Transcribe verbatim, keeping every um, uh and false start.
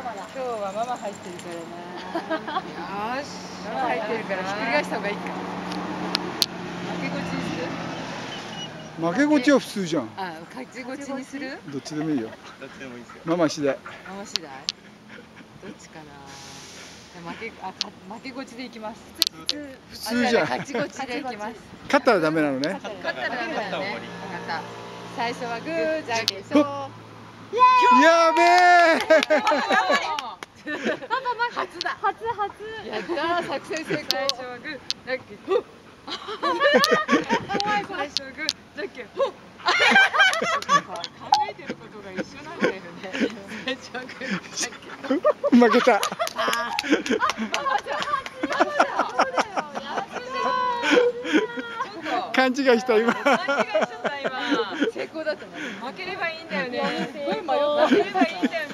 今日はママ入ってるからな。よーし。ママ入ってるからひっくり返した方がいいか。負けごちにする？ 負けごちは普通じゃん。 あ、勝ちごちにする？ どっちでもいいよ。 どっちでもいいですよ。 ママ次第。 ママ次第？どっちかな。負けあ負けごちでいきます。 普通じゃん。 勝ちごちでいきます。 勝ったらダメなのね。 勝ったらダメだよね。分かった。最初はグーじゃんけんしょ。 やべえ。 初だ。初初。やったー、作戦成功。最初はグーじゃんけんほっ。最初はグーじゃんけんほっ。考えてることが一緒なんだよね。最初はグーじゃんけんほっ。 負けた。勘違いした今。 勘違いしちゃった今。成功だったね。負ければいいんだよね。負ければいいんだよね。